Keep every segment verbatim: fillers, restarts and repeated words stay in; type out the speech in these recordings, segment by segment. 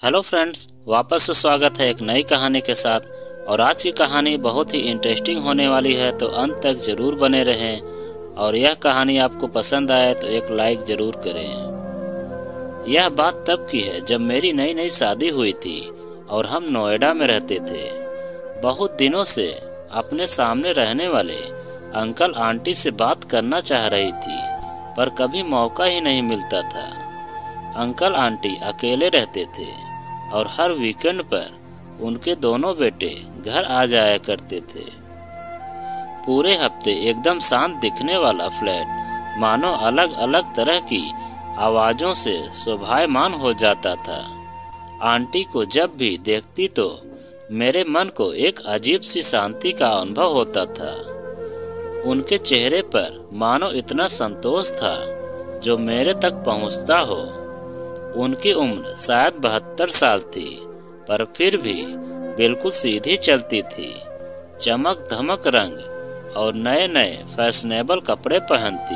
Hello friends, वापस से स्वागत है एक नई कहानी के साथ। और आज की कहानी बहुत ही इंटरेस्टिंग होने वाली है, तो अंत तक जरूर बने रहें। और यह कहानी आपको पसंद आए तो एक लाइक जरूर करें। यह बात तब की है जब मेरी नई नई शादी हुई थी और हम नोएडा में रहते थे। बहुत दिनों से अपने सामने रहने वाले अंकल आंटी से बात करना चाह रही थी, पर कभी मौका ही नहीं मिलता था। अंकल आंटी अकेले रहते थे और हर वीकेंड पर उनके दोनों बेटे घर आ जाया करते थे। पूरे हफ्ते एकदम शांत दिखने वाला फ्लैट मानो अलग अलग तरह की आवाजों से शोभायमान हो जाता था। आंटी को जब भी देखती तो मेरे मन को एक अजीब सी शांति का अनुभव होता था। उनके चेहरे पर मानो इतना संतोष था जो मेरे तक पहुंचता हो। उनकी उम्र शायद बहत्तर साल थी, पर फिर भी बिल्कुल सीधी चलती थी। चमक धमक रंग और नए नए फैशनेबल कपड़े पहनती।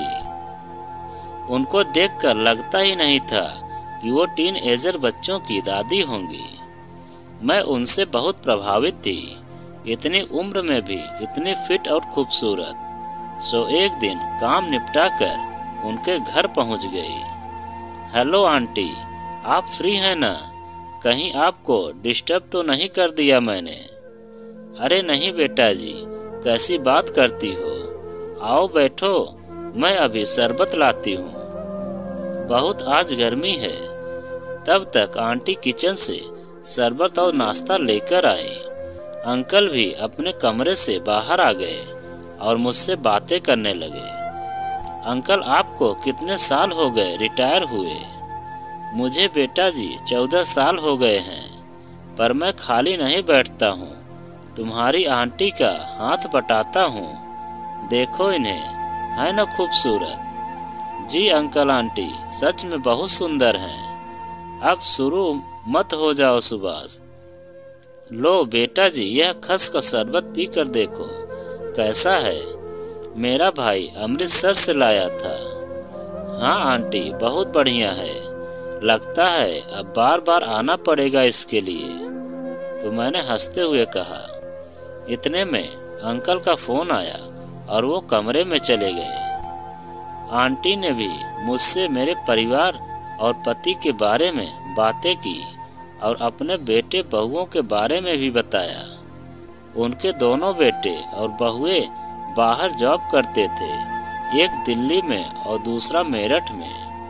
उनको देखकर लगता ही नहीं था कि वो टीन एजर बच्चों की दादी होंगी। मैं उनसे बहुत प्रभावित थी, इतनी उम्र में भी इतनी फिट और खूबसूरत। सो एक दिन काम निपटा कर उनके घर पहुंच गई। हेलो आंटी, आप फ्री हैं ना? कहीं आपको डिस्टर्ब तो नहीं कर दिया मैंने? अरे नहीं बेटा जी, कैसी बात करती हो? आओ बैठो, मैं अभी शरबत लाती हूँ। बहुत आज गर्मी है। तब तक आंटी किचन से शरबत और नाश्ता लेकर आई। अंकल भी अपने कमरे से बाहर आ गए और मुझसे बातें करने लगे। अंकल, आपको कितने साल हो गए रिटायर हुए? मुझे बेटा जी चौदह साल हो गए हैं, पर मैं खाली नहीं बैठता हूँ। तुम्हारी आंटी का हाथ बटाता हूँ। देखो इन्हें, है ना खूबसूरत? जी अंकल आंटी, सच में बहुत सुंदर हैं। अब शुरू मत हो जाओ सुभाष। लो बेटा जी, यह खस का शरबत पी कर देखो कैसा है। मेरा भाई अमृतसर से लाया था। हाँ आंटी, बहुत बढ़िया है। लगता है अब बार बार आना पड़ेगा इसके लिए। तो मैंने हंसते हुए कहा। इतने में अंकल का फोन आया और वो कमरे में चले गए। आंटी ने भी मुझसे मेरे परिवार और पति के बारे में बातें की और अपने बेटे बहुओं के बारे में भी बताया। उनके दोनों बेटे और बहुएं बाहर जॉब करते थे, एक दिल्ली में और दूसरा मेरठ में।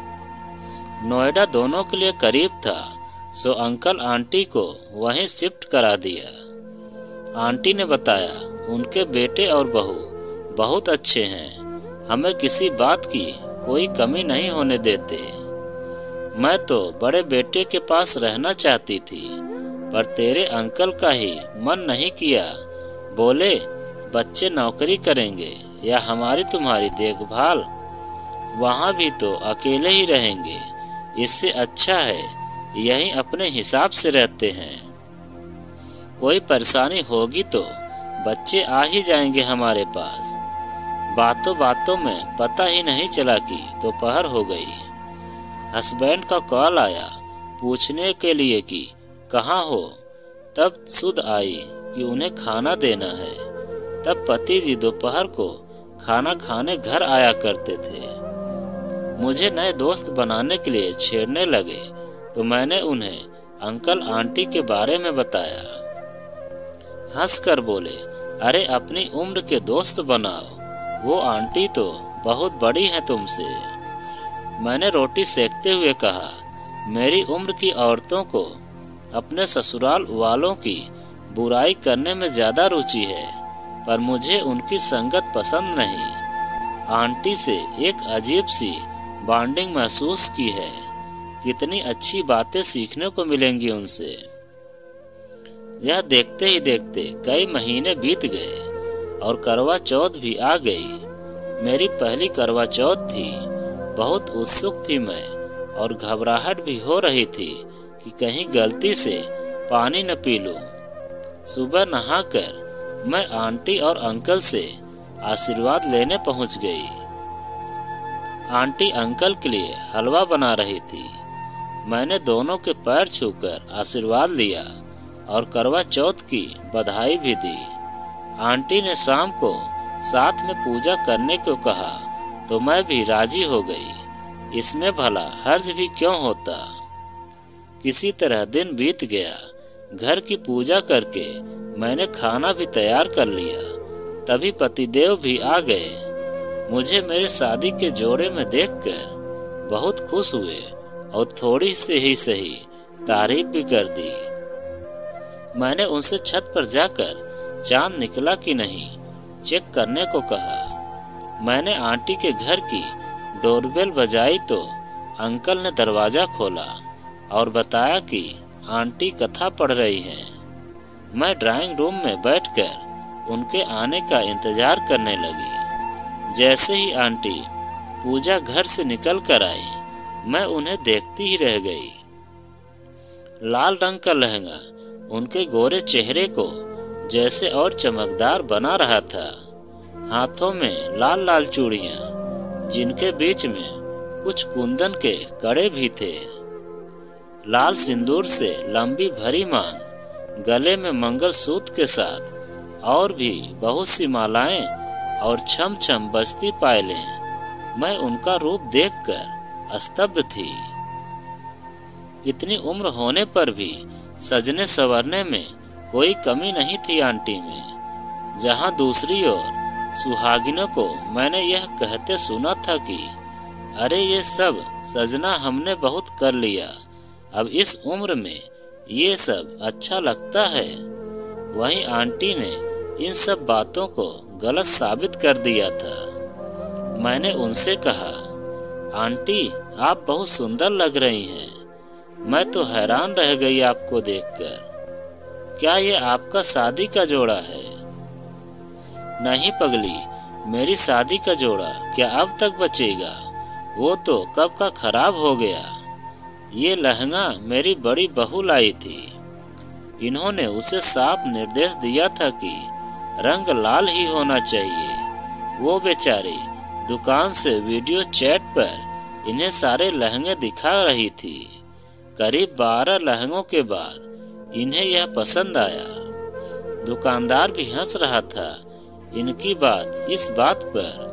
नोएडा दोनों के लिए करीब था, सो अंकल आंटी को वहीं शिफ्ट करा दिया। आंटी ने बताया उनके बेटे और बहू बहुत अच्छे हैं, हमें किसी बात की कोई कमी नहीं होने देते। मैं तो बड़े बेटे के पास रहना चाहती थी, पर तेरे अंकल का ही मन नहीं किया। बोले बच्चे नौकरी करेंगे या हमारी तुम्हारी देखभाल, वहाँ भी तो अकेले ही रहेंगे। इससे अच्छा है यहीं अपने हिसाब से रहते हैं। कोई परेशानी होगी तो बच्चे आ ही जाएंगे हमारे पास। बातों बातों में पता ही नहीं चला कि दोपहर हो गई। हस्बैंड का कॉल आया पूछने के लिए कि कहाँ हो। तब सुध आई कि उन्हें खाना देना है। तब पति जी दोपहर को खाना खाने घर आया करते थे। मुझे नए दोस्त बनाने के लिए छेड़ने लगे, तो मैंने उन्हें अंकल आंटी के बारे में बताया। हंसकर बोले, अरे अपनी उम्र के दोस्त बनाओ, वो आंटी तो बहुत बड़ी है तुमसे। मैंने रोटी सेकते हुए कहा, मेरी उम्र की औरतों को अपने ससुराल वालों की बुराई करने में ज्यादा रुचि है, पर मुझे उनकी संगत पसंद नहीं। आंटी से एक अजीब सी बॉन्डिंग महसूस की है। कितनी अच्छी बातें सीखने को मिलेंगी उनसे। यह देखते ही देखते कई महीने बीत गए और करवा चौथ भी आ गई। मेरी पहली करवा चौथ थी। बहुत उत्सुक थी मैं और घबराहट भी हो रही थी कि कहीं गलती से पानी न पी लूं। सुबह नहाकर मैं आंटी और अंकल से आशीर्वाद लेने पहुंच गई। आंटी अंकल के लिए हलवा बना रही थी। मैंने दोनों के पैर छूकर आशीर्वाद लिया और करवा चौथ की बधाई भी दी। आंटी ने शाम को साथ में पूजा करने को कहा तो मैं भी राजी हो गई। इसमें भला हर्ज भी क्यों होता। किसी तरह दिन बीत गया। घर की पूजा करके मैंने खाना भी तैयार कर लिया। तभी पतिदेव भी आ गए। मुझे मेरे शादी के जोड़े में देखकर बहुत खुश हुए और थोड़ी से ही सही तारीफ भी कर दी। मैंने उनसे छत पर जाकर चांद निकला कि नहीं चेक करने को कहा। मैंने आंटी के घर की डोरबेल बजाई तो अंकल ने दरवाजा खोला और बताया कि आंटी कथा पढ़ रही हैं। मैं ड्राइंग रूम में बैठकर उनके आने का इंतजार करने लगी। जैसे ही आंटी पूजा घर से निकल कर आई, मैं उन्हें देखती ही रह गई। लाल रंग का लहंगा उनके गोरे चेहरे को जैसे और चमकदार बना रहा था। हाथों में लाल लाल चूड़ियां, जिनके बीच में कुछ कुंदन के कड़े भी थे। लाल सिंदूर से लंबी भरी मांग, गले में मंगलसूत्र के साथ और भी बहुत सी मालाएं और छम छम बजती पायलें। मैं उनका रूप देखकर स्तब्ध थी। इतनी उम्र होने पर भी सजने संवरने में कोई कमी नहीं थी आंटी में। जहां दूसरी ओर सुहागिनों को मैंने यह कहते सुना था कि अरे ये सब सजना हमने बहुत कर लिया, अब इस उम्र में ये सब अच्छा लगता है। वहीं आंटी ने इन सब बातों को गलत साबित कर दिया था। मैंने उनसे कहा, आंटी आप बहुत सुंदर लग रही हैं। मैं तो हैरान रह गई आपको देखकर। क्या ये आपका शादी का जोड़ा है? नहीं पगली, मेरी शादी का जोड़ा क्या अब तक बचेगा? वो तो कब का खराब हो गया। ये लहंगा मेरी बड़ी बहू लाई थी। इन्होंने उसे साफ निर्देश दिया था कि रंग लाल ही होना चाहिए। वो बेचारी दुकान से वीडियो चैट पर इन्हें सारे लहंगे दिखा रही थी। करीब बारह लहंगों के बाद इन्हें यह पसंद आया। दुकानदार भी हंस रहा था इनकी बात इस बात पर।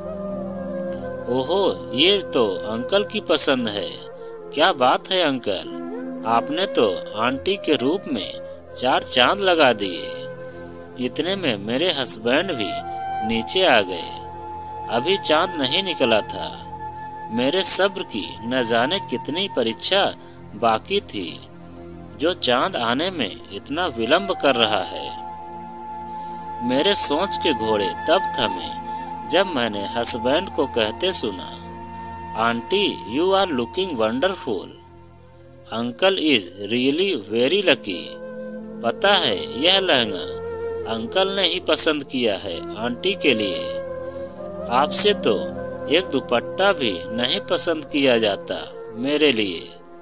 ओहो, ये तो अंकल की पसंद है। क्या बात है अंकल, आपने तो आंटी के रूप में चार चांद लगा दिए। इतने में मेरे हस्बैंड भी नीचे आ गए। अभी चांद नहीं निकला था। मेरे सब्र की न जाने कितनी परीक्षा बाकी थी जो चांद आने में इतना विलंब कर रहा है। मेरे सोच के घोड़े तब थमे जब मैंने हस्बैंड को कहते सुना, aunty you are looking wonderful, uncle is really very lucky. पता है यह लहंगा अंकल ने ही पसंद किया है आंटी के लिए। आपसे तो एक दुपट्टा भी नहीं पसंद किया जाता मेरे लिए।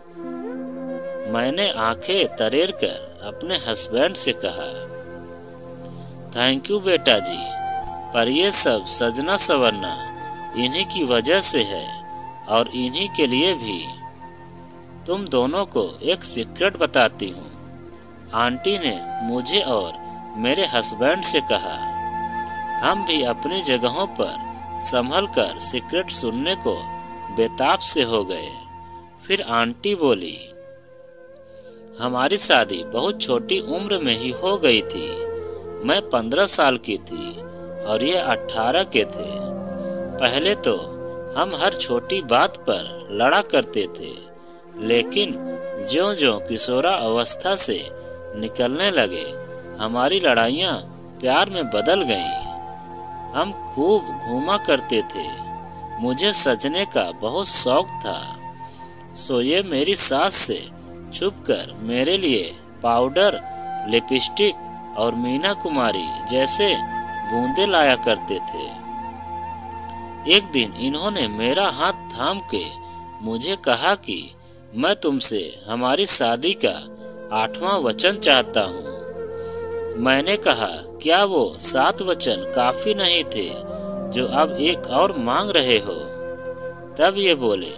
मैंने आंखें तरेर कर अपने हस्बैंड से कहा, थैंक यू बेटा जी, पर ये सब सजना संवरना इन्हीं की वजह से है और इन्हीं के लिए भी। तुम दोनों को एक सीक्रेट बताती हूँ। आंटी ने मुझे और मेरे हस्बैंड से कहा। हम भी अपनी जगहों पर संभल कर सीक्रेट सुनने को बेताब से हो गए। फिर आंटी बोली, हमारी शादी बहुत छोटी उम्र में ही हो गई थी। मैं पंद्रह साल की थी और ये अठारह के थे। पहले तो हम हर छोटी बात पर लड़ा करते थे, लेकिन ज्यों-ज्यों किशोरा अवस्था से निकलने लगे, हमारी लड़ाइयाँ प्यार में बदल गईं। हम खूब घूमा करते थे। मुझे सजने का बहुत शौक था, सो ये मेरी सास से छुपकर मेरे लिए पाउडर, लिपस्टिक और मीना कुमारी जैसे बूंदे लाया करते थे। एक दिन इन्होंने मेरा हाथ थाम के मुझे कहा कि मैं तुमसे हमारी शादी का आठवां वचन चाहता हूँ। मैंने कहा, क्या वो सात वचन काफी नहीं थे जो अब एक और मांग रहे हो? तब ये बोले,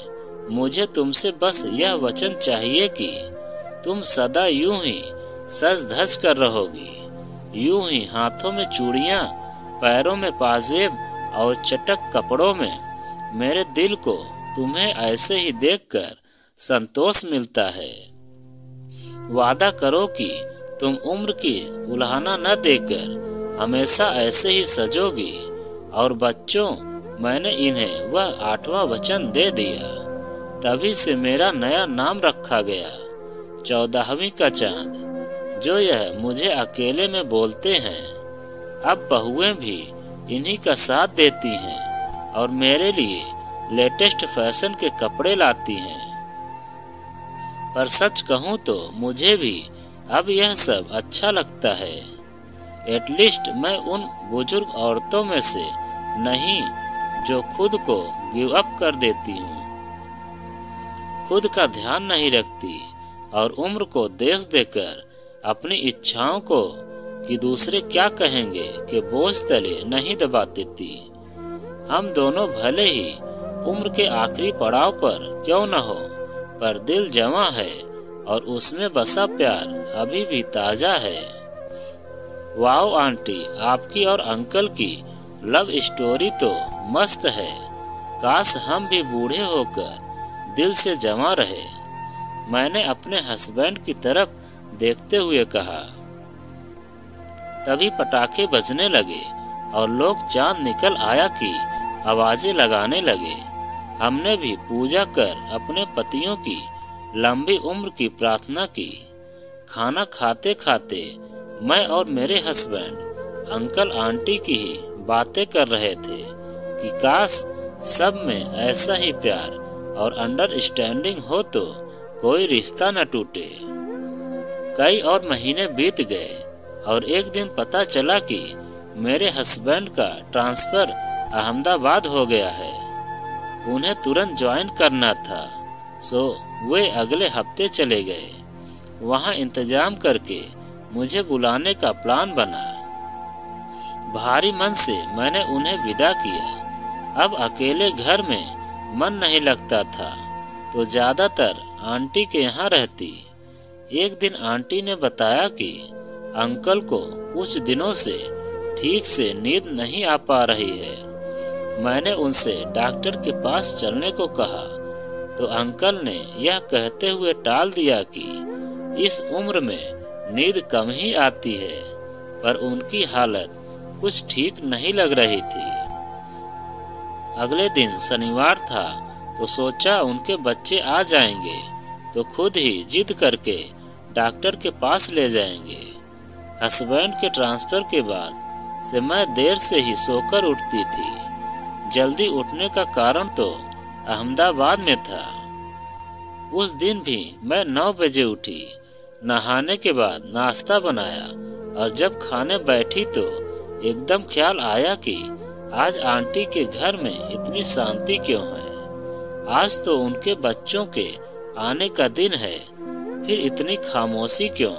मुझे तुमसे बस यह वचन चाहिए कि तुम सदा यूं ही सज धज कर रहोगी, यूं ही हाथों में चूड़ियां, पैरों में पाजेब और चटक कपड़ों में। मेरे दिल को तुम्हें ऐसे ही देखकर संतोष मिलता है। वादा करो कि तुम उम्र की उल्हाना न देकर हमेशा ऐसे ही सजोगी। और बच्चों, मैंने इन्हें वह आठवां वचन दे दिया। तभी से मेरा नया नाम रखा गया, चौदहवीं का चांद। जो यह मुझे अकेले में बोलते हैं, अब बहुएं भी इन्हीं का साथ देती हैं और मेरे लिए लेटेस्ट फैशन के कपड़े लाती हैं। पर सच कहूँ तो मुझे भी अब यह सब अच्छा लगता है। एटलीस्ट मैं उन बुजुर्ग औरतों में से नहीं जो खुद को गिव अप कर देती हूँ, खुद का ध्यान नहीं रखती और उम्र को देश देकर अपनी इच्छाओं को कि दूसरे क्या कहेंगे के बोझ तले नहीं दबा देती। हम दोनों भले ही उम्र के आखिरी पड़ाव पर क्यों न हो, पर दिल जवां है और उसमें बसा प्यार अभी भी ताजा है। वाओ आंटी, आपकी और अंकल की लव स्टोरी तो मस्त है। काश हम भी बूढ़े होकर दिल से जमा रहे। मैंने अपने हस्बैंड की तरफ देखते हुए कहा। तभी पटाखे बजने लगे और लोग चांद निकल आया की आवाजें लगाने लगे। हमने भी पूजा कर अपने पतियों की लंबी उम्र की प्रार्थना की। खाना खाते खाते मैं और मेरे हस्बैंड अंकल आंटी की ही बातें कर रहे थे कि काश सब में ऐसा ही प्यार और अंडरस्टैंडिंग हो तो कोई रिश्ता न टूटे। कई और महीने बीत गए और एक दिन पता चला कि मेरे हस्बैंड का ट्रांसफर अहमदाबाद हो गया है। उन्हें तुरंत ज्वाइन करना था, सो वे अगले हफ्ते चले गए। वहां इंतजाम करके मुझे बुलाने का प्लान बना। भारी मन से मैंने उन्हें विदा किया। अब अकेले घर में मन नहीं लगता था तो ज्यादातर आंटी के यहाँ रहती। एक दिन आंटी ने बताया कि अंकल को कुछ दिनों से ठीक से नींद नहीं आ पा रही है। मैंने उनसे डॉक्टर के पास चलने को कहा तो अंकल ने यह कहते हुए टाल दिया कि इस उम्र में नींद कम ही आती है, पर उनकी हालत कुछ ठीक नहीं लग रही थी। अगले दिन शनिवार था तो सोचा उनके बच्चे आ जाएंगे तो खुद ही जिद करके डॉक्टर के पास ले जाएंगे। हस्बैंड के ट्रांसफर के बाद से मैं देर से ही सोकर उठती थी। जल्दी उठने का कारण तो अहमदाबाद में था। उस दिन भी मैं नौ बजे उठी, नहाने के बाद नाश्ता बनाया और जब खाने बैठी तो एकदम ख्याल आया कि आज आंटी के घर में इतनी शांति क्यों है। आज तो उनके बच्चों के आने का दिन है, फिर इतनी खामोशी क्यों।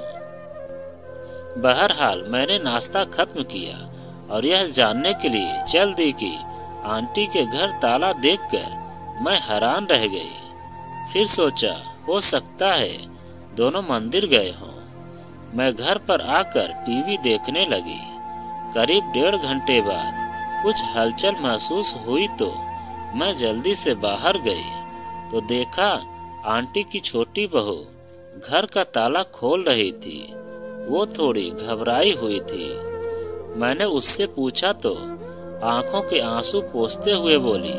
बहरहाल मैंने नाश्ता खत्म किया और यह जानने के लिए चल दी कि आंटी के घर ताला देखकर मैं हैरान रह गई। फिर सोचा हो सकता है दोनों मंदिर गए हों। मैं घर पर आकर टीवी देखने लगी। करीब डेढ़ घंटे बाद कुछ हलचल महसूस हुई तो मैं जल्दी से बाहर गई तो देखा आंटी की छोटी बहू घर का ताला खोल रही थी। वो थोड़ी घबराई हुई थी। मैंने उससे पूछा तो आंखों के आंसू पोंछते हुए बोली,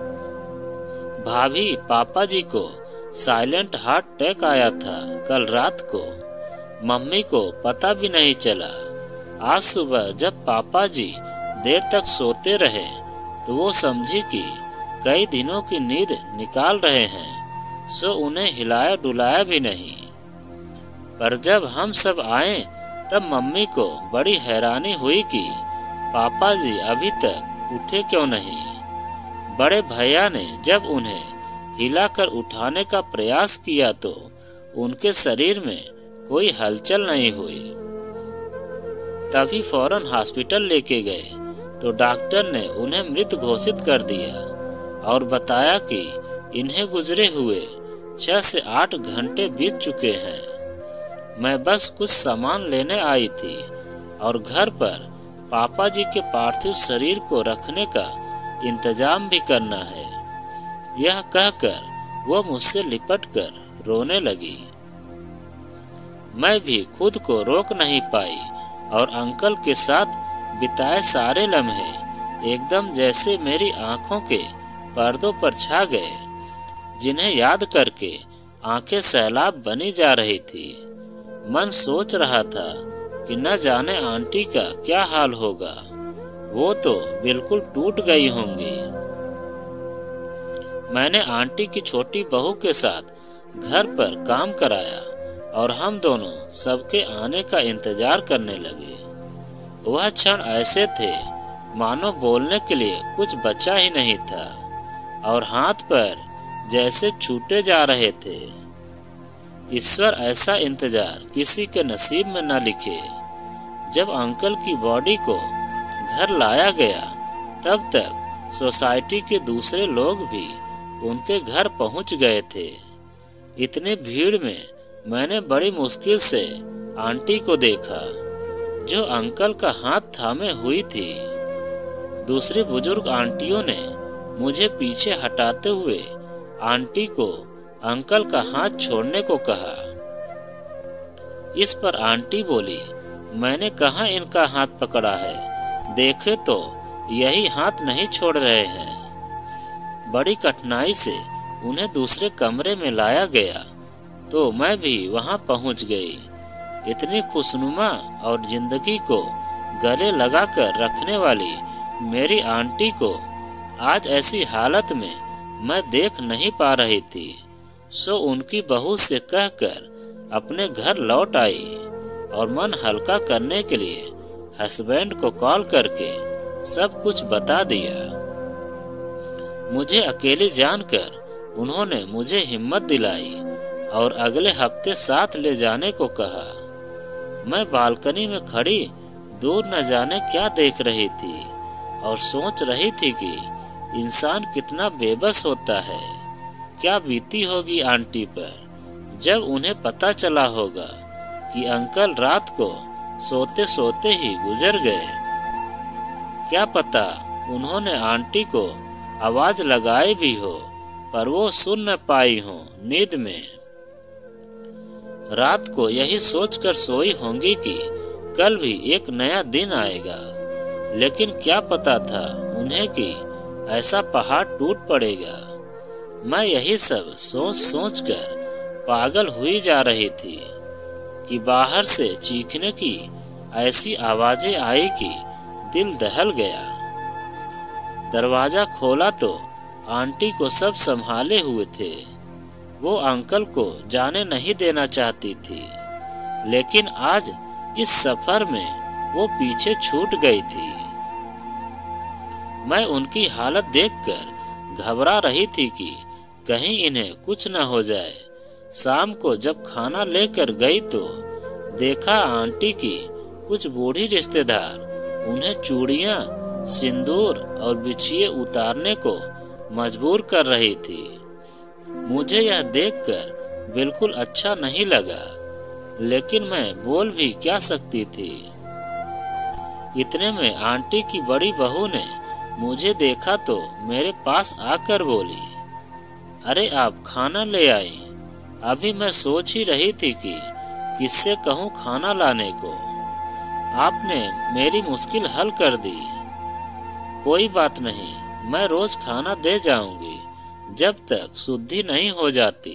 भाभी, पापा जी को साइलेंट हार्ट अटैक आया था कल रात को। मम्मी को पता भी नहीं चला। आज सुबह जब पापा जी देर तक सोते रहे तो वो समझी कि कई दिनों की नींद निकाल रहे हैं, सो उन्हें हिलाया डुलाया भी नहीं। पर जब हम सब आए तब मम्मी को बड़ी हैरानी हुई कि पापा जी अभी तक उठे क्यों नहीं। बड़े भैया ने जब उन्हें हिलाकर उठाने का प्रयास किया तो उनके शरीर में कोई हलचल नहीं हुई। तभी फौरन हॉस्पिटल लेके गए तो डॉक्टर ने उन्हें मृत घोषित कर दिया और बताया कि इन्हें गुजरे हुए छह से आठ घंटे बीत चुके हैं। मैं बस कुछ सामान लेने आई थी और घर पर पापा जी के पार्थिव शरीर को रखने का इंतजाम भी करना है। यह कहकर वो मुझसे लिपटकर रोने लगी। मैं भी खुद को रोक नहीं पाई और अंकल के साथ बिताए सारे लम्हे एकदम जैसे मेरी आंखों के पर्दों पर छा गए, जिन्हें याद करके आंखें सैलाब बनी जा रही थी। मन सोच रहा था कि न जाने आंटी का क्या हाल होगा, वो तो बिल्कुल टूट गई होंगी। मैंने आंटी की छोटी बहू के साथ घर पर काम कराया और हम दोनों सबके आने का इंतजार करने लगे। वह क्षण ऐसे थे मानो बोलने के लिए कुछ बचा ही नहीं था और हाथ पैर जैसे छूटे जा रहे थे। ईश्वर ऐसा इंतजार किसी के नसीब में न लिखे। जब अंकल की बॉडी को घर लाया गया तब तक सोसाइटी के दूसरे लोग भी उनके घर पहुंच गए थे। इतनी भीड़ में मैंने बड़ी मुश्किल से आंटी को देखा, जो अंकल का हाथ थामे हुई थी। दूसरी बुजुर्ग आंटियों ने मुझे पीछे हटाते हुए आंटी को अंकल का हाथ छोड़ने को कहा। इस पर आंटी बोली, मैंने कहाँ इनका हाथ पकड़ा है, देखे तो यही हाथ नहीं छोड़ रहे हैं। बड़ी कठिनाई से उन्हें दूसरे कमरे में लाया गया तो मैं भी वहां पहुंच गई। इतनी खुशनुमा और जिंदगी को गले लगाकर रखने वाली मेरी आंटी को आज ऐसी हालत में मैं देख नहीं पा रही थी। सो उनकी बहू से कहकर अपने घर लौट आई और मन हल्का करने के लिए हस्बैंड को कॉल करके सब कुछ बता दिया। मुझे अकेली जानकर उन्होंने मुझे हिम्मत दिलाई और अगले हफ्ते साथ ले जाने को कहा। मैं बालकनी में खड़ी दूर न जाने क्या देख रही थी और सोच रही थी कि इंसान कितना बेबस होता है। क्या बीती होगी आंटी पर जब उन्हें पता चला होगा कि अंकल रात को सोते सोते ही गुजर गए। क्या पता उन्होंने आंटी को आवाज लगाई भी हो पर वो सुन न पाई हो नींद में। रात को यही सोचकर सोई होंगी कि कल भी एक नया दिन आएगा, लेकिन क्या पता था उन्हें कि ऐसा पहाड़ टूट पड़ेगा। मैं यही सब सोच सोच कर पागल हुई जा रही थी कि बाहर से चीखने की ऐसी आवाजें आई कि दिल दहल गया। दरवाजा खोला तो आंटी को सब संभाले हुए थे। वो अंकल को जाने नहीं देना चाहती थी, लेकिन आज इस सफर में वो पीछे छूट गई थी। मैं उनकी हालत देखकर घबरा रही थी कि कहीं इन्हें कुछ न हो जाए। शाम को जब खाना लेकर गई तो देखा आंटी की कुछ बूढ़ी रिश्तेदार उन्हें चूड़ियां, सिंदूर और बिछिए उतारने को मजबूर कर रही थी। मुझे यह देखकर बिल्कुल अच्छा नहीं लगा, लेकिन मैं बोल भी क्या सकती थी। इतने में आंटी की बड़ी बहू ने मुझे देखा तो मेरे पास आकर बोली, अरे आप खाना ले आई। अभी मैं सोच ही रही थी कि किससे कहूँ खाना लाने को। आपने मेरी मुश्किल हल कर दी। कोई बात नहीं, मैं रोज खाना दे जाऊंगी जब तक शुद्धि नहीं हो जाती।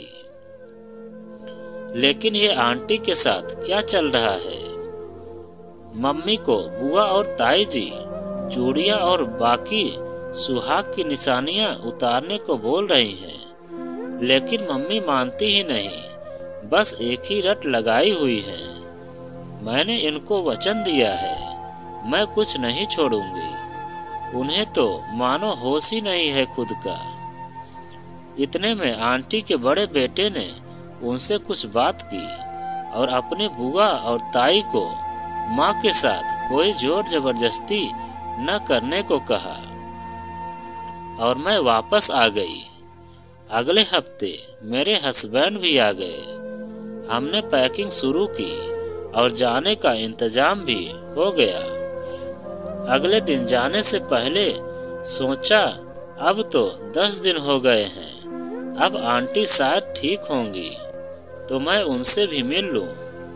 लेकिन ये आंटी के साथ क्या चल रहा है? मम्मी को बुआ और ताई जी चूड़ियां और बाकी सुहाग की निशानियां उतारने को बोल रही हैं, लेकिन मम्मी मानती ही नहीं, बस एक ही रट लगाई हुई है। मैंने इनको वचन दिया है, मैं कुछ नहीं छोड़ूंगी। उन्हें तो मानो होश ही नहीं है खुद का। इतने में आंटी के बड़े बेटे ने उनसे कुछ बात की और अपने बुआ और ताई को माँ के साथ कोई जोर जबरदस्ती न करने को कहा और मैं वापस आ गई। अगले हफ्ते मेरे हस्बैंड भी आ गए। हमने पैकिंग शुरू की और जाने का इंतजाम भी हो गया। अगले दिन जाने से पहले सोचा अब तो दस दिन हो गए हैं, अब आंटी शायद ठीक होंगी तो मैं उनसे भी मिल लूं।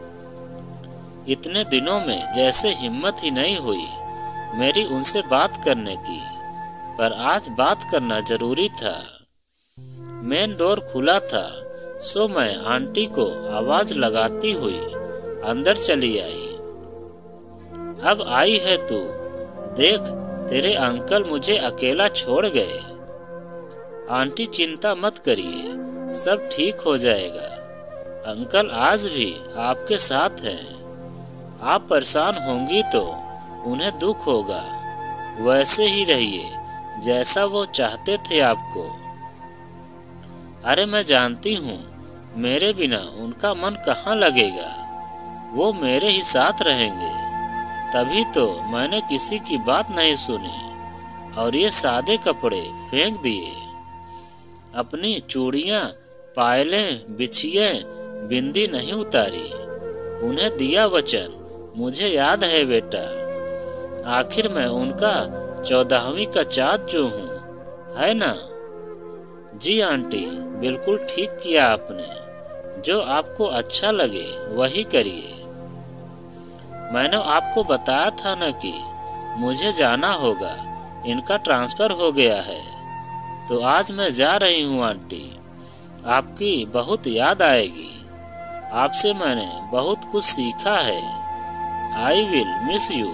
इतने दिनों में जैसे हिम्मत ही नहीं हुई मेरी उनसे बात करने की, पर आज बात करना जरूरी था। मेन डोर खुला था, सो मैं आंटी को आवाज लगाती हुई अंदर चली आई। अब आई है तू, देख तेरे अंकल मुझे अकेला छोड़ गए। आंटी चिंता मत करिए, सब ठीक हो जाएगा। अंकल आज भी आपके साथ हैं। आप परेशान होंगी तो उन्हें दुख होगा, वैसे ही रहिए जैसा वो चाहते थे आपको। अरे मैं जानती हूँ मेरे बिना उनका मन कहाँ लगेगा, वो मेरे ही साथ रहेंगे। तभी तो मैंने किसी की बात नहीं सुनी और ये सादे कपड़े फेंक दिए। अपनी चूड़ियाँ, पायलें, बिछिए, बिंदी नहीं उतारी। उन्हें दिया वचन, मुझे याद है बेटा। आखिर मैं उनका चौदहवीं का चाँद जो हूँ, है ना? जी आंटी, बिल्कुल ठीक किया आपने। जो आपको अच्छा लगे वही करिए। मैंने आपको बताया था ना कि मुझे जाना होगा, इनका ट्रांसफर हो गया है तो आज मैं जा रही हूँ आंटी। आपकी बहुत याद आएगी, आपसे मैंने बहुत कुछ सीखा है। I will miss you.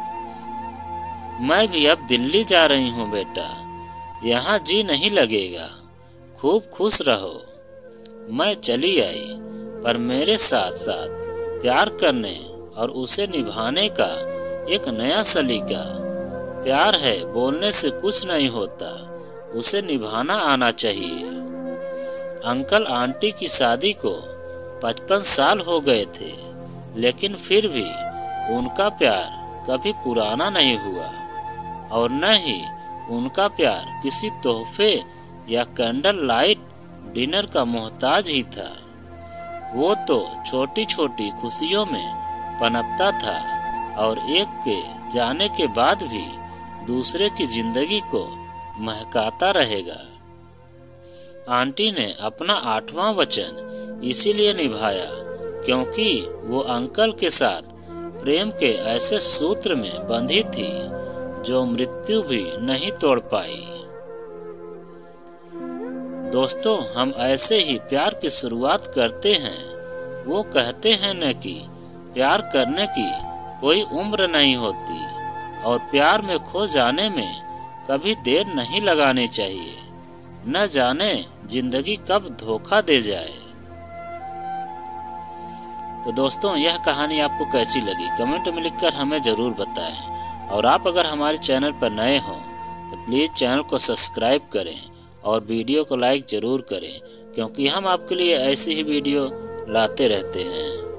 मैं भी अब दिल्ली जा रही हूँ बेटा, यहाँ जी नहीं लगेगा। खूब खुश रहो। मैं चली आई, पर मेरे साथ साथ प्यार करने और उसे निभाने का एक नया सलीका। प्यार है बोलने से कुछ नहीं होता, उसे निभाना आना चाहिए। अंकल आंटी की शादी को पचपन साल हो गए थे, लेकिन फिर भी उनका प्यार कभी पुराना नहीं हुआ और न ही उनका प्यार किसी तोहफे या कैंडल लाइट डिनर का मोहताज ही था। वो तो छोटी छोटी खुशियों में पनपता था और एक के जाने के बाद भी दूसरे की जिंदगी को महकाता रहेगा। आंटी ने अपना आठवां वचन इसीलिए निभाया क्योंकि वो अंकल के साथ प्रेम के ऐसे सूत्र में बंधी थी जो मृत्यु भी नहीं तोड़ पाई। दोस्तों, हम ऐसे ही प्यार की शुरुआत करते हैं। वो कहते हैं न कि प्यार करने की कोई उम्र नहीं होती और प्यार में खो जाने में कभी देर नहीं लगानी चाहिए। न जाने जिंदगी कब धोखा दे जाए। तो दोस्तों, यह कहानी आपको कैसी लगी कमेंट में लिखकर हमें जरूर बताएं। और आप अगर हमारे चैनल पर नए हो तो प्लीज चैनल को सब्सक्राइब करें और वीडियो को लाइक जरूर करें, क्योंकि हम आपके लिए ऐसी ही वीडियो लाते रहते हैं।